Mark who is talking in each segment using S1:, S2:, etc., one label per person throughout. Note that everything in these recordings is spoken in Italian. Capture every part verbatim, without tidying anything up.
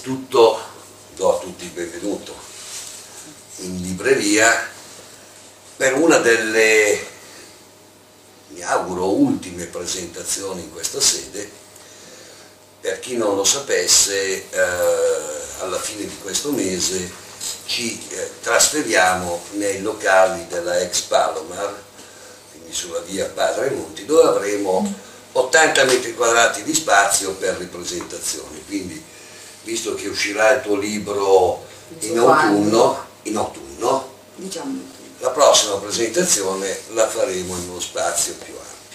S1: Innanzitutto do a tutti il benvenuto in libreria per una delle, mi auguro, ultime presentazioni in questa sede. Per chi non lo sapesse, eh, alla fine di questo mese ci eh, trasferiamo nei locali della ex Palomar, quindi sulla via Padre Monti, dove avremo ottanta metri quadrati di spazio per le presentazioni. Quindi, visto che uscirà il tuo libro in autunno, in autunno
S2: diciamo,
S1: la prossima presentazione la faremo in uno spazio più ampio.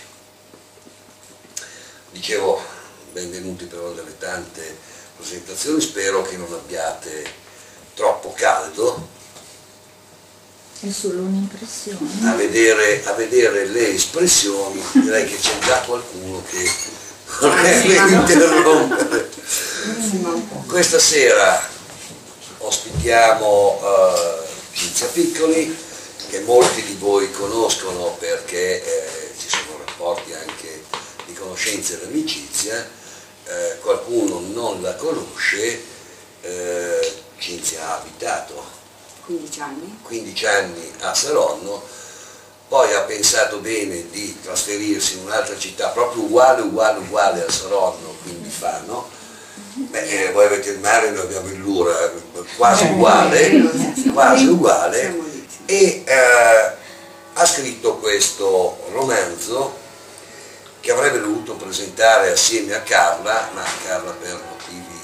S1: Dicevo, benvenuti per una delle tante presentazioni, spero che non abbiate troppo caldo.
S2: è solo un'impressione.
S1: A vedere, a vedere le espressioni, direi che c'è già qualcuno che vorrebbe interrompere. Questa sera ospitiamo uh, Cinzia Piccoli, che molti di voi conoscono perché eh, ci sono rapporti anche di conoscenza e di amicizia, eh, qualcuno non la conosce. eh, Cinzia ha abitato
S2: quindici anni.
S1: quindici anni a Saronno, poi ha pensato bene di trasferirsi in un'altra città proprio uguale, uguale, uguale a Saronno, quindi Fano. Beh, voi avete il mare, noi abbiamo il Lura, quasi uguale, quasi uguale, e eh, ha scritto questo romanzo che avrebbe dovuto presentare assieme a Carla, ma Carla per motivi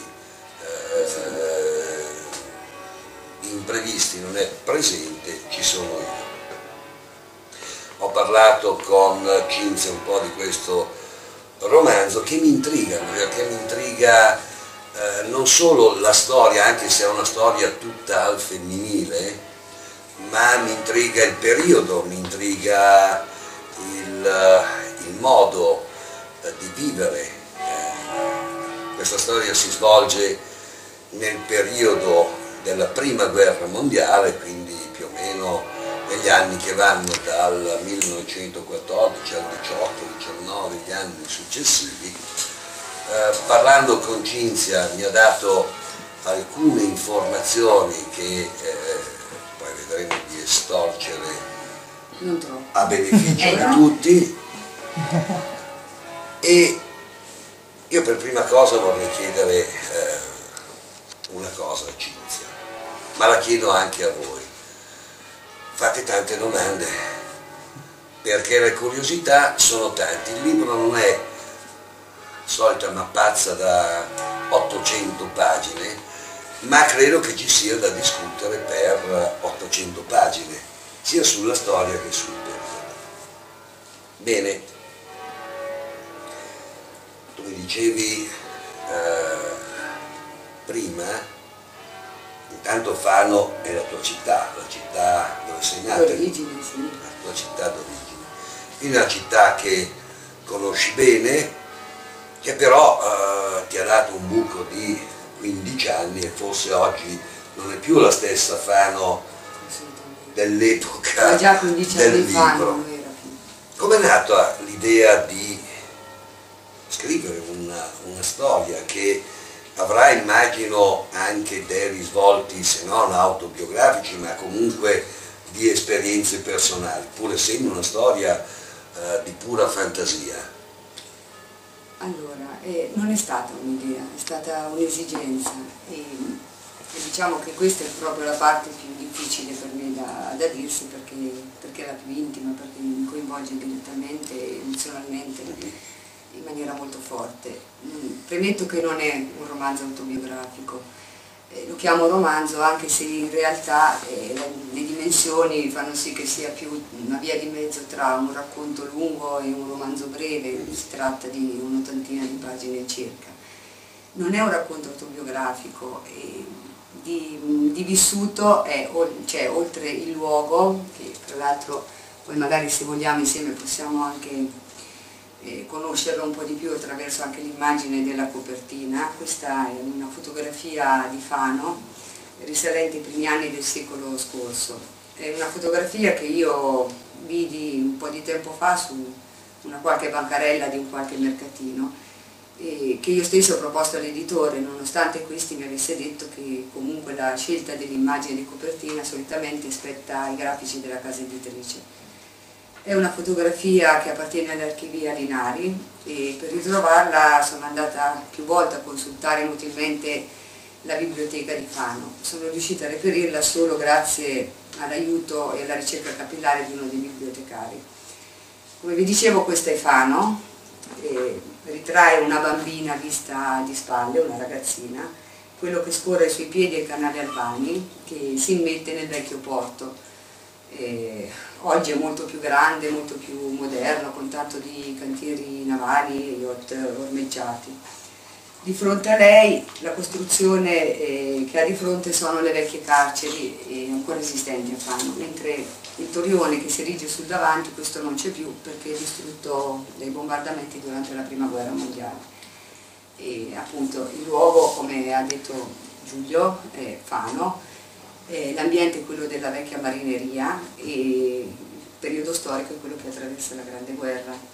S1: eh, imprevisti non è presente, ci sono io. Ho parlato con Cinzia un po' di questo romanzo che mi intriga, perché mi intriga eh, non solo la storia, anche se è una storia tutta al femminile, ma mi intriga il periodo, mi intriga il, il modo eh, di vivere. Eh, questa storia si svolge nel periodo della prima guerra mondiale, quindi più o meno negli anni che vanno dal millenovecentoquattordici al diciotto diciannove, gli anni successivi. Eh, parlando con Cinzia mi ha dato alcune informazioni che eh, poi vedremo di estorcere a beneficio
S2: eh,
S1: di
S2: no.
S1: tutti, e io per prima cosa vorrei chiedere eh, una cosa a Cinzia, ma la chiedo anche a voi. Fate tante domande, perché le curiosità sono tante. Il libro non è solita mappazza da ottocento pagine, ma credo che ci sia da discutere per ottocento pagine, sia sulla storia che sul periodo. Bene, tu mi dicevi eh, prima, intanto Fano è la tua città, la città dove sei nata,
S2: D'origine, sì.
S1: la tua città d'origine, quindi una città che conosci bene, che però eh, ti ha dato un buco di quindici anni, e forse oggi non è più la stessa Fano dell'epoca
S2: già quindici
S1: del
S2: anni fa
S1: libro.
S2: non era più.
S1: Come è nata l'idea di scrivere una, una storia che avrà, immagino, anche dei risvolti, se non autobiografici, ma comunque di esperienze personali, pur essendo una storia eh, di pura fantasia?
S2: Allora, eh, non è stata un'idea, è stata un'esigenza, e, e diciamo che questa è proprio la parte più difficile per me da, da dirsi, perché, perché è la più intima, perché mi coinvolge direttamente, emozionalmente, in maniera molto forte. Mm, premetto che non è un romanzo autobiografico, eh, lo chiamo romanzo anche se in realtà eh, le, le dimensioni fanno sì che sia più una via di mezzo tra un racconto lungo e un romanzo breve. Si tratta di un'ottantina di pagine circa. Non è un racconto autobiografico, eh, di, di vissuto è, cioè, oltre il luogo, che tra l'altro poi magari se vogliamo insieme possiamo anche Eh, conoscerlo un po' di più attraverso anche l'immagine della copertina. Questa è una fotografia di Fano risalente ai primi anni del secolo scorso. È una fotografia che io vidi un po' di tempo fa su una qualche bancarella di un qualche mercatino e che io stesso ho proposto all'editore, nonostante questi mi avesse detto che comunque la scelta dell'immagine di copertina solitamente spetta ai grafici della casa editrice. È una fotografia che appartiene all'archivia Linari e per ritrovarla sono andata più volte a consultare inutilmente la biblioteca di Fano. Sono riuscita a reperirla solo grazie all'aiuto e alla ricerca capillare di uno dei bibliotecari. Come vi dicevo, questa è Fano. E ritrae una bambina vista di spalle, una ragazzina, quello che scorre sui piedi è il canale Albani che si immette nel vecchio porto. E oggi è molto più grande, molto più moderno, con tanto di cantieri navali e yacht ormeggiati. Di fronte a lei la costruzione eh, che ha di fronte sono le vecchie carceri eh, ancora esistenti a Fano, mentre il torrione che si erige sul davanti, questo non c'è più perché è distrutto dai bombardamenti durante la prima guerra mondiale. E appunto il luogo, come ha detto Giulio, è Fano, l'ambiente è quello della vecchia marineria e il periodo storico è quello che attraversa la Grande Guerra.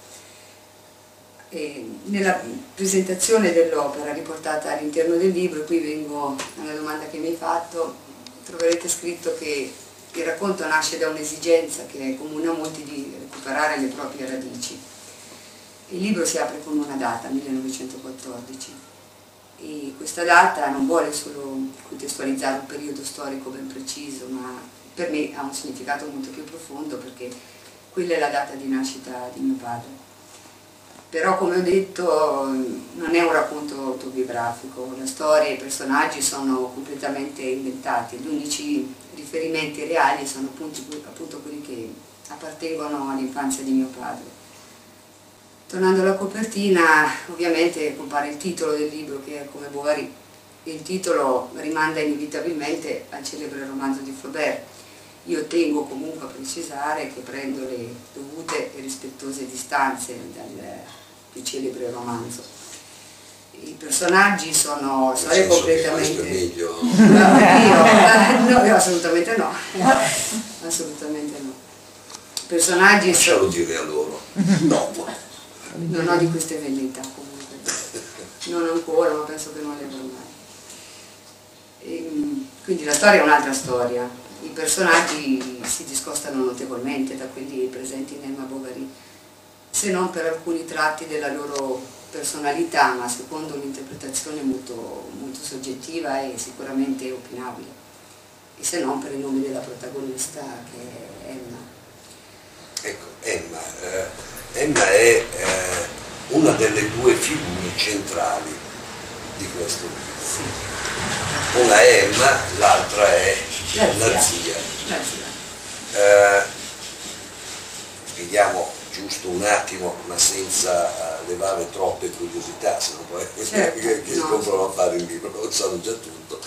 S2: E nella presentazione dell'opera riportata all'interno del libro, e qui vengo alla domanda che mi hai fatto, troverete scritto che il racconto nasce da un'esigenza che è comune a molti di recuperare le proprie radici. Il libro si apre con una data, millenovecentoquattordici, e questa data non vuole solo contestualizzare un periodo storico ben preciso, ma per me ha un significato molto più profondo perché quella è la data di nascita di mio padre. Però, come ho detto, non è un racconto autobiografico, la storia e i personaggi sono completamente inventati, gli unici riferimenti reali sono appunto, appunto quelli che appartengono all'infanzia di mio padre. Tornando alla copertina, ovviamente compare il titolo del libro che è Come Bovary, e il titolo rimanda inevitabilmente al celebre romanzo di Flaubert. Io tengo comunque a precisare che prendo le dovute e rispettose distanze dal più celebre romanzo. I personaggi sono storie completamente...
S1: Che è meglio.
S2: No, io, no, assolutamente no, assolutamente no. I personaggi
S1: Lascialo
S2: sono...
S1: dire a loro. No.
S2: Non ho di queste velleità comunque, non ancora, ma penso che non le avrò mai. E, quindi la storia è un'altra storia, i personaggi si discostano notevolmente da quelli presenti in Emma Bovary, se non per alcuni tratti della loro personalità, ma secondo un'interpretazione molto, molto soggettiva e sicuramente opinabile, e se non per il nome della protagonista che è Emma.
S1: Ecco, Emma, eh, Emma è eh, una delle due figure centrali di questo libro. Sì. Una è Emma, l'altra è la, la zia. La zia. Eh, spieghiamo giusto un attimo, ma senza uh, levare troppe curiosità, se no poi certo, che, che no. Scoprono a fare il libro, lo sanno già tutto.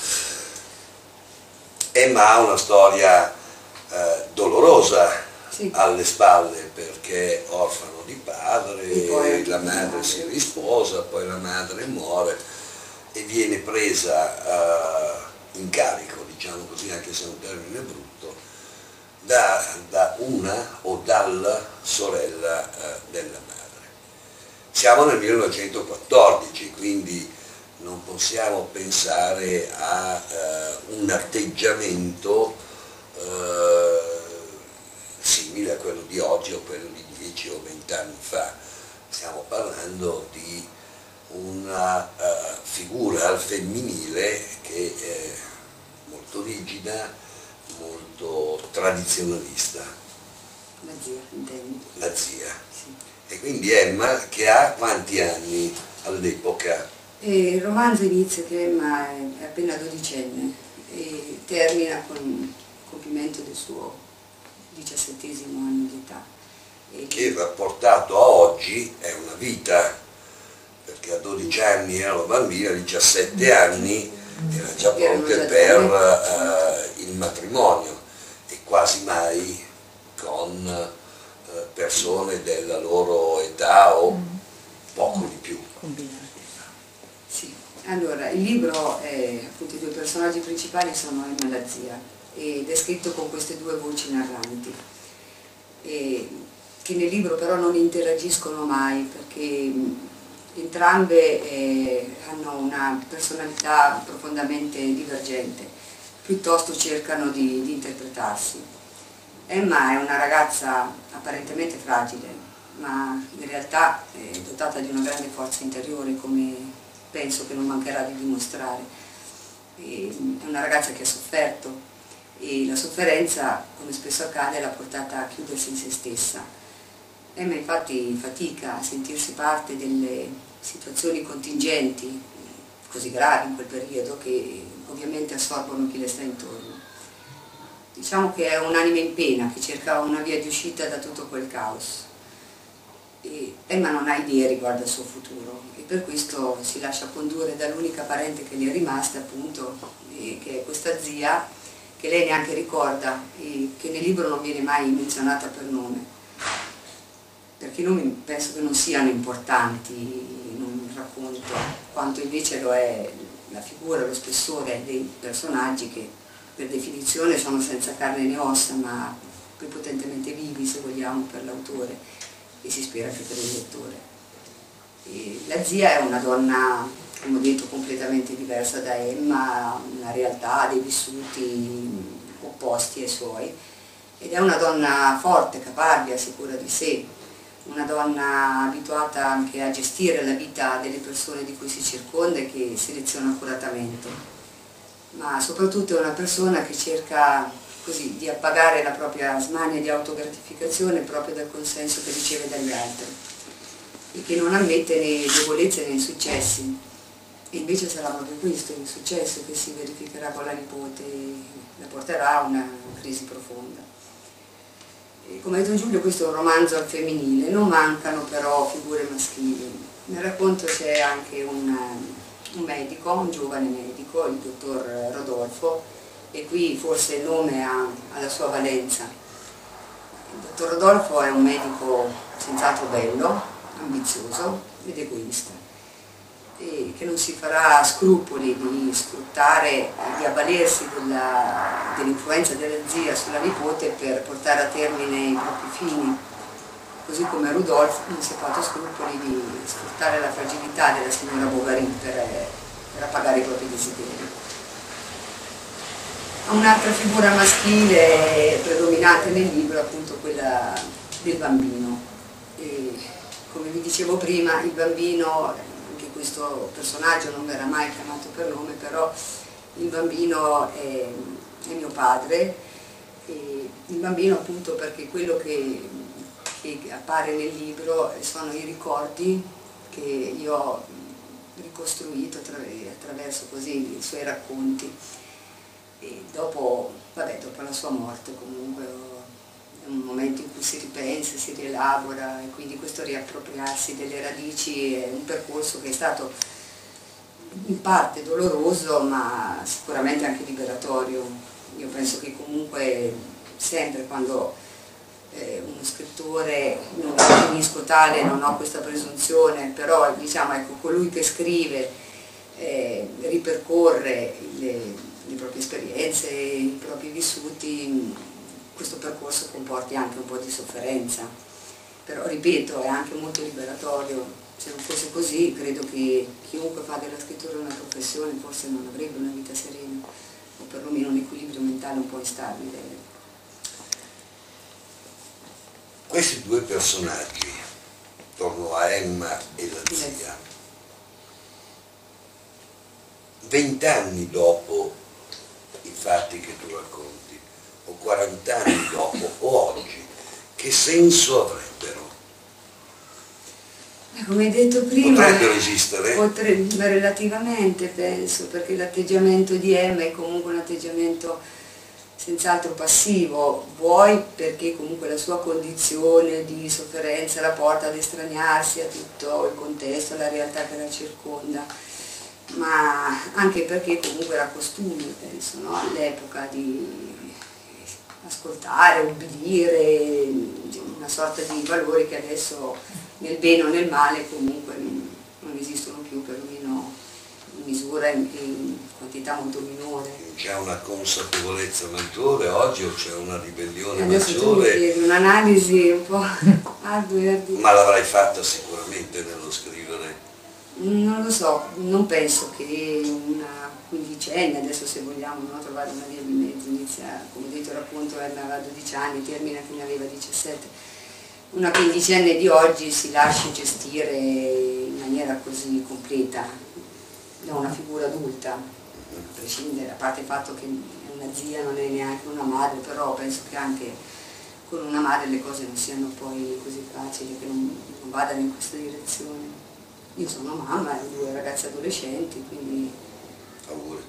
S1: Emma ha una storia uh, dolorosa sì. alle spalle, perché è orfano di padre, la madre si risposa, poi la madre muore e viene presa uh, in carico, diciamo così, anche se è un termine brutto, Da, da una o dalla sorella eh, della madre. Siamo nel millenovecentoquattordici, quindi non possiamo pensare a eh, un atteggiamento eh, simile a quello di oggi o quello di dieci o venti anni fa. Stiamo parlando di una eh, figura al femminile che è molto rigida, molto tradizionalista.
S2: La zia, intendi?
S1: La zia.
S2: Sì.
S1: E quindi Emma, che ha quanti anni all'epoca?
S2: Il romanzo inizia che Emma è appena dodicenne e termina con il compimento del suo diciassettesimo anno di età. E
S1: che rapportato a oggi è una vita, perché a dodici anni era una bambina, a diciassette anni era già pronta per uh, il matrimonio, e quasi mai con uh, persone della loro età o mm. poco di più.
S2: Sì. Allora, il libro, è, appunto, i due personaggi principali sono Emma e la zia, ed è scritto con queste due voci narranti, e che nel libro però non interagiscono mai, perché entrambe eh, hanno una personalità profondamente divergente, piuttosto cercano di, di interpretarsi. Emma è una ragazza apparentemente fragile, ma in realtà è dotata di una grande forza interiore, come penso che non mancherà di dimostrare. E è una ragazza che ha sofferto e la sofferenza, come spesso accade, l'ha portata a chiudersi in se stessa. Emma infatti fatica a sentirsi parte delle situazioni contingenti così gravi in quel periodo che ovviamente assorbono chi le sta intorno. Diciamo che è un'anima in pena che cerca una via di uscita da tutto quel caos. E Emma non ha idee riguardo al suo futuro e per questo si lascia condurre dall'unica parente che le è rimasta, appunto, e che è questa zia che lei neanche ricorda e che nel libro non viene mai menzionata per nome, perché i nomi penso che non siano importanti in un racconto, quanto invece lo è la figura, lo spessore dei personaggi che per definizione sono senza carne né ossa, ma prepotentemente vivi, se vogliamo, per l'autore e si spera che per il lettore. E la zia è una donna, come ho detto, completamente diversa da Emma, una realtà, dei vissuti opposti ai suoi, ed è una donna forte, caparbia, sicura di sé, una donna abituata anche a gestire la vita delle persone di cui si circonda e che seleziona accuratamente, ma soprattutto è una persona che cerca così di appagare la propria smania di autogratificazione proprio dal consenso che riceve dagli altri e che non ammette né debolezze né insuccessi. E invece sarà proprio questo, il successo che si verificherà con la nipote, la porterà a una crisi profonda. E come ha detto Giulio, questo è un romanzo al femminile, non mancano però figure maschili. Nel racconto c'è anche un, un medico, un giovane medico, il dottor Rodolfo, e qui forse il nome ha, ha la sua valenza. Il dottor Rodolfo è un medico senz'altro bello, ambizioso ed egoista, e che non si farà scrupoli di sfruttare e di avvalersi dell'influenza della zia sulla nipote per portare a termine i propri fini, così come Rudolf non si è fatto scrupoli di sfruttare la fragilità della signora Bovary per, per appagare i propri desideri. Un'altra figura maschile predominante nel libro è appunto quella del bambino. E, come vi dicevo prima, il bambino, questo personaggio non verrà mai chiamato per nome, però il bambino è, è mio padre, e il bambino appunto perché quello che, che appare nel libro sono i ricordi che io ho ricostruito attraverso così i suoi racconti, e dopo, vabbè, dopo la sua morte comunque è un momento in cui si ripensa, si rielabora, e quindi questo riappropriarsi delle radici è un percorso che è stato in parte doloroso ma sicuramente anche liberatorio. Io penso che comunque sempre quando eh, uno scrittore, non lo definisco tale, non ho questa presunzione, però diciamo, ecco, colui che scrive eh, ripercorre le, le proprie esperienze, i propri vissuti, questo percorso comporti anche un po' di sofferenza, però ripeto è anche molto liberatorio. Se non fosse così credo che chiunque fa della scrittura una professione forse non avrebbe una vita serena, o perlomeno un equilibrio mentale un po' instabile.
S1: Questi due personaggi, torno a Emma e la zia, vent'anni dopo i fatti che tu racconti, o quaranta anni dopo, o oggi, che senso avrebbero?
S2: Come hai detto prima,
S1: potrebbero esistere?
S2: Potrebbe, relativamente penso, perché l'atteggiamento di Emma è comunque un atteggiamento senz'altro passivo, vuoi perché comunque la sua condizione di sofferenza la porta ad estraniarsi a tutto il contesto, alla realtà che la circonda, ma anche perché comunque era costume, penso, no? All'epoca di ascoltare, ubbidire, una sorta di valori che adesso nel bene o nel male comunque non esistono più, perlomeno in misura e in quantità molto minore.
S1: C'è una consapevolezza maggiore oggi o c'è una ribellione
S2: adesso
S1: maggiore?
S2: Tu mi chiedi un'analisi un po' ardua.
S1: Ma l'avrai fatta sicuramente nello scrivere
S2: Non lo so, non penso che una quindicenne, adesso se vogliamo non trovare una via di mezzo, inizia, come ho detto il racconto, aveva dodici anni, termina che ne aveva diciassette, una quindicenne di oggi si lasci gestire in maniera così completa da una figura adulta, a prescindere, a parte il fatto che è una zia, non è neanche una madre, però penso che anche con una madre le cose non siano poi così facili, che non, non vadano in questa direzione. Io sono mamma di due ragazze adolescenti, quindi...
S1: Auguri.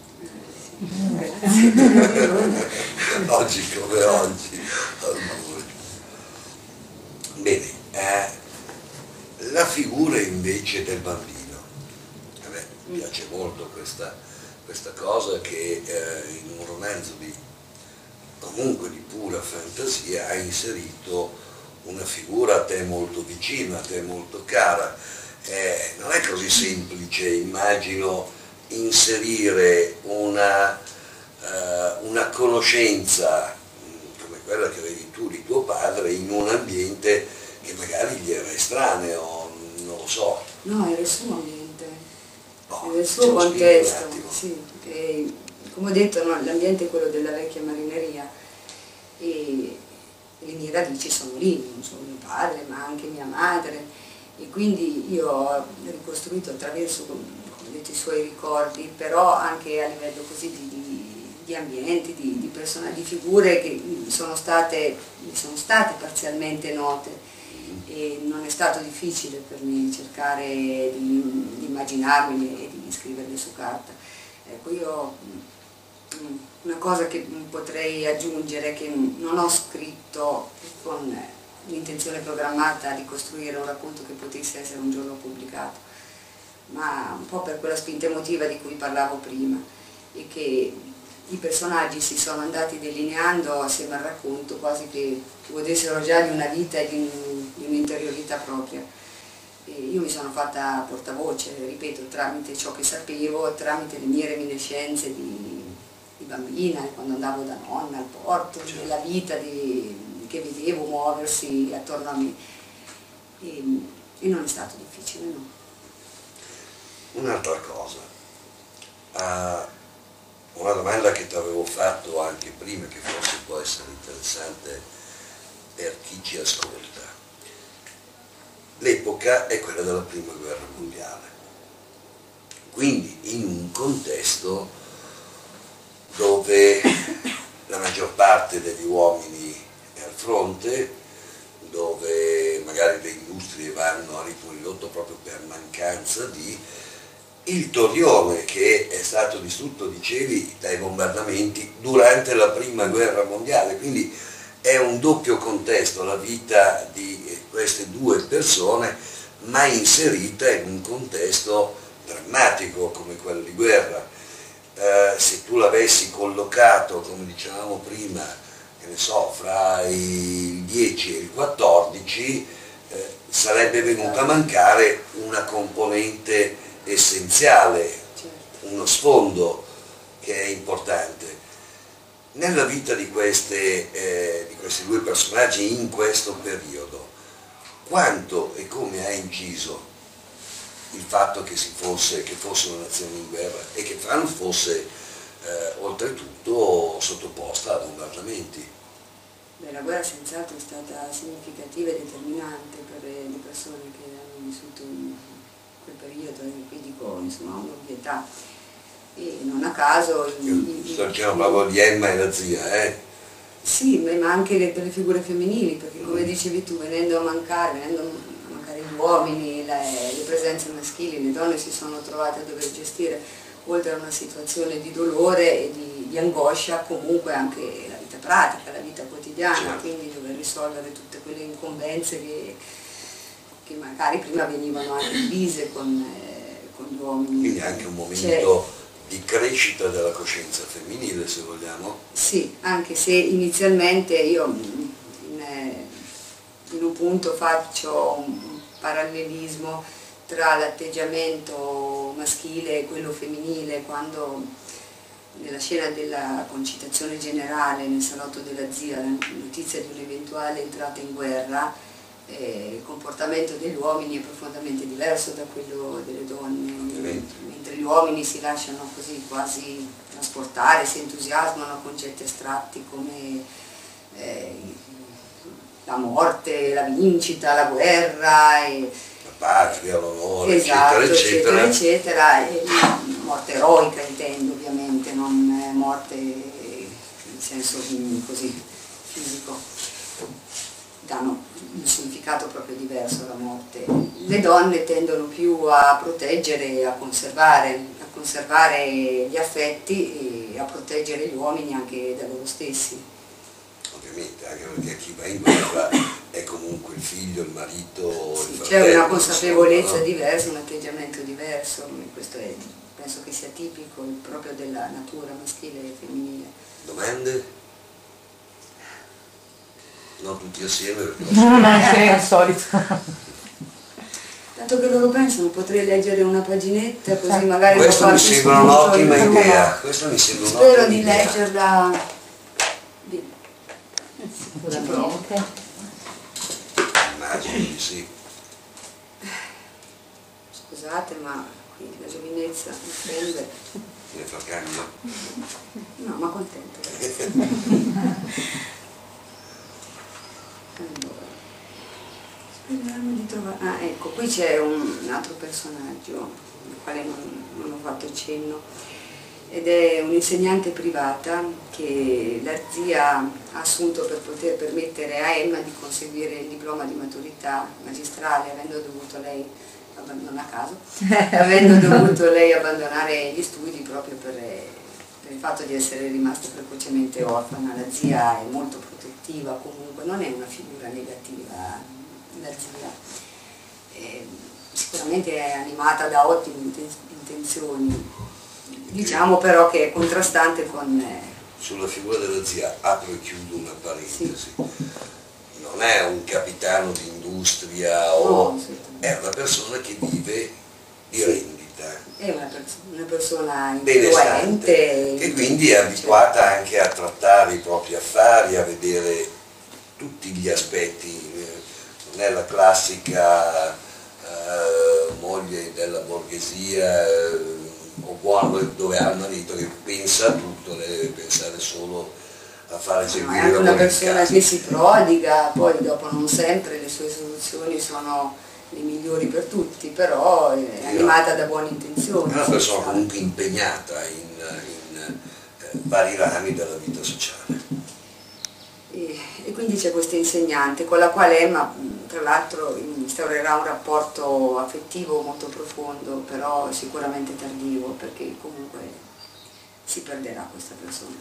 S2: Grazie.
S1: Oggi come oggi. Auguri. Bene, eh, la figura invece del bambino. A me piace molto questa, questa cosa che eh, in un romanzo di, comunque di pura fantasia, ha inserito una figura a te molto vicina, a te molto cara. Eh, non è così semplice, immagino, inserire una, eh, una conoscenza come quella che avevi tu di tuo padre in un ambiente che magari gli era estraneo, non lo so.
S2: No, era il suo ambiente,
S1: No,
S2: era il suo contesto,
S1: un
S2: sì. E, come ho detto, no, l'ambiente è quello della vecchia marineria e le mie radici sono lì, non solo mio padre ma anche mia madre. E quindi io ho ricostruito attraverso, come detto, i suoi ricordi, però anche a livello così di, di, di ambienti, di, di persone, di figure che sono state, sono state parzialmente note e non è stato difficile per me cercare di, di immaginarmi e di scriverle su carta. Ecco, io una cosa che potrei aggiungere è che non ho scritto con l'intenzione programmata di costruire un racconto che potesse essere un giorno pubblicato, ma un po' per quella spinta emotiva di cui parlavo prima e che i personaggi si sono andati delineando assieme al racconto quasi che godessero già di una vita e di un'interiorità propria. E io mi sono fatta portavoce, ripeto, tramite ciò che sapevo, tramite le mie reminiscenze di, di bambina, quando andavo da nonna al porto, della vita di che vedevo muoversi attorno a me e, e non è stato difficile, no.
S1: Un'altra cosa, uh, una domanda che ti avevo fatto anche prima, che forse può essere interessante per chi ci ascolta. L'epoca è quella della prima guerra mondiale, quindi in un contesto dove la maggior parte degli uomini al fronte, dove magari le industrie vanno a ritmo ridotto proprio per mancanza di, il Torrione che è stato distrutto, dicevi, dai bombardamenti durante la prima guerra mondiale, quindi è un doppio contesto la vita di queste due persone, ma inserita in un contesto drammatico come quello di guerra. Eh, se tu l'avessi collocato, come dicevamo prima, che ne so, fra il dieci e il quattordici, eh, sarebbe venuta a mancare una componente essenziale, uno sfondo che è importante. Nella vita di, queste, eh, di questi due personaggi in questo periodo, quanto e come ha inciso il fatto che, si fosse, che fosse una nazione in guerra e che Franz fosse Eh, oltretutto sottoposta a bombardamenti?
S2: Beh, la guerra senz'altro è stata significativa e determinante per le persone che hanno vissuto in quel periodo, e qui dico insomma un'ovvietà, e non a caso...
S1: Il, il, sto dicendo proprio di Emma e la zia, eh?
S2: Sì, ma anche le, per le figure femminili, perché come dicevi tu, venendo a mancare, venendo a mancare gli uomini, le, le presenze maschili, le donne si sono trovate a dover gestire, oltre a una situazione di dolore e di, di angoscia, comunque anche la vita pratica, la vita quotidiana, certo. Quindi dover risolvere tutte quelle incombenze che, che magari prima venivano anche divise con, eh, con gli uomini.
S1: Quindi anche un momento di crescita della coscienza femminile, se vogliamo.
S2: Sì, anche se inizialmente io in, in un punto faccio un parallelismo tra l'atteggiamento maschile e quello femminile, quando nella scena della concitazione generale nel salotto della zia, la notizia di un'eventuale entrata in guerra, eh, il comportamento degli uomini è profondamente diverso da quello delle donne,
S1: Ovviamente.
S2: mentre gli uomini si lasciano così quasi trasportare, si entusiasmano a concetti astratti come eh, la morte, la vincita, la guerra, e,
S1: la patria, l'onore,
S2: esatto,
S1: eccetera, eccetera,
S2: eccetera, e morte eroica intendo ovviamente, non morte in senso così fisico, danno un significato proprio diverso alla morte. Le donne tendono più a proteggere e a conservare, a conservare gli affetti e a proteggere gli uomini anche da loro stessi.
S1: Ovviamente, anche perché chi va in guerra è comunque il figlio, il marito,
S2: Sì,
S1: il fratello.
S2: c'è una consapevolezza
S1: insomma, no?
S2: diversa, un atteggiamento diverso, questo è, penso che sia tipico proprio della natura maschile e femminile.
S1: Domande? Non tutti assieme perché
S3: No, no, è il solito.
S2: Tanto che loro pensano, potrei leggere una paginetta così
S3: Certo.
S2: magari...
S1: questo mi sembra un'ottima idea, questo mi sembra un'ottima
S2: Spero di
S1: idea.
S2: leggerla... Bene.
S3: Sicuramente.
S1: Immagino di sì.
S2: Scusate, ma qui la giovinezza mi prende...
S1: Ne fa cambio?
S2: No, ma contento. Allora, speriamo di trovare... Ah, ecco, qui c'è un altro personaggio al quale non, non ho fatto cenno, ed è un'insegnante privata che la zia ha assunto per poter permettere a Emma di conseguire il diploma di maturità magistrale, avendo dovuto lei, non a caso, avendo dovuto lei abbandonare gli studi proprio per, per il fatto di essere rimasta precocemente orfana. La zia è molto protettiva, comunque non è una figura negativa la zia, è, sicuramente è animata da ottime intenzioni, diciamo però che è contrastante con... Eh,
S1: sulla figura della zia apro e chiudo una parentesi. Sì. Non è un capitano di industria o...
S2: no, sì.
S1: È una persona che vive di rendita.
S2: È una, perso una persona
S1: benestante,
S2: influente.
S1: che quindi è abituata anche a trattare i propri affari, a vedere tutti gli aspetti. Non è la classica eh, moglie della borghesia eh, o buono dove ha il marito che pensa a tutto, lei deve pensare solo a fare eseguire
S2: no, è anche una persona
S1: casa.
S2: che si prodiga, poi dopo non sempre le sue soluzioni sono le migliori per tutti, però è animata da buone intenzioni.
S1: È una persona comunque impegnata in, in eh, vari rami della vita sociale.
S2: E, e quindi c'è questa insegnante con la quale Emma tra l'altro instaurerà un rapporto affettivo molto profondo, però sicuramente tardivo, perché comunque si perderà questa persona.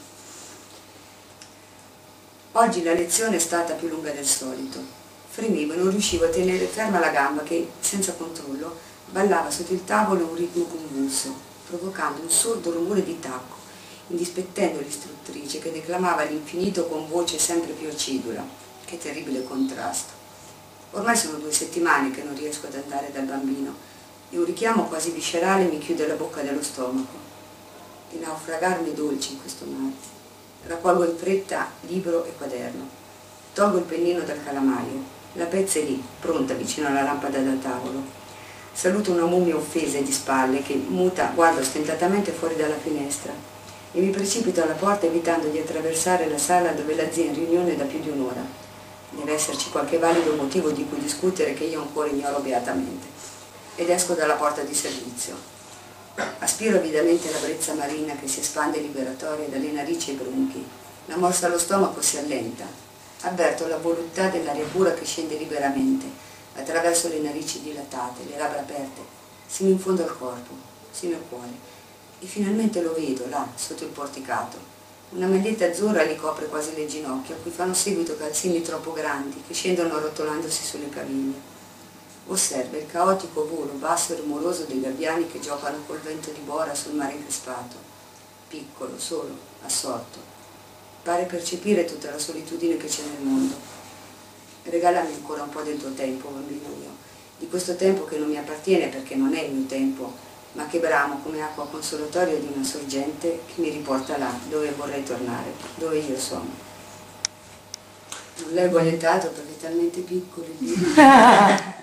S2: Oggi la lezione è stata più lunga del solito. Fremevo e non riuscivo a tenere ferma la gamba che, senza controllo, ballava sotto il tavolo un ritmo convulso, provocando un sordo rumore di tacco, indispettendo l'istruttrice che declamava all'infinito con voce sempre più acidula. Che terribile contrasto. Ormai sono due settimane che non riesco ad andare dal bambino e un richiamo quasi viscerale mi chiude la bocca dello stomaco. E naufragarmi dolce in questo mare. Raccolgo in fretta libro e quaderno. Tolgo il pennino dal calamaio. La pezza è lì, pronta vicino alla lampada da tavolo. Saluto una mummia offesa e di spalle che, muta, guarda ostentatamente fuori dalla finestra e mi precipito alla porta evitando di attraversare la sala dove la zia è in riunione da più di un'ora. Deve esserci qualche valido motivo di cui discutere che io ancora ignoro beatamente. Ed esco dalla porta di servizio. Aspiro avidamente la brezza marina che si espande liberatoria dalle narici ai bronchi. La morsa allo stomaco si allenta. Avverto la voluttà dell'aria pura che scende liberamente, attraverso le narici dilatate, le labbra aperte, sino in fondo al corpo, sino al cuore. E finalmente lo vedo, là, sotto il porticato. Una maglietta azzurra li copre quasi le ginocchia, a cui fanno seguito calzini troppo grandi, che scendono rotolandosi sulle caviglie. Osserva il caotico volo basso e rumoroso dei gabbiani che giocano col vento di bora sul mare increspato. Piccolo, solo, assorto. Pare percepire tutta la solitudine che c'è nel mondo. Regalami ancora un po' del tuo tempo, bambino mio, di questo tempo che non mi appartiene perché non è il mio tempo, ma che bramo come acqua consolatoria di una sorgente che mi riporta là, dove vorrei tornare, dove io sono. Non leggo allietato perché è talmente piccolo il libro.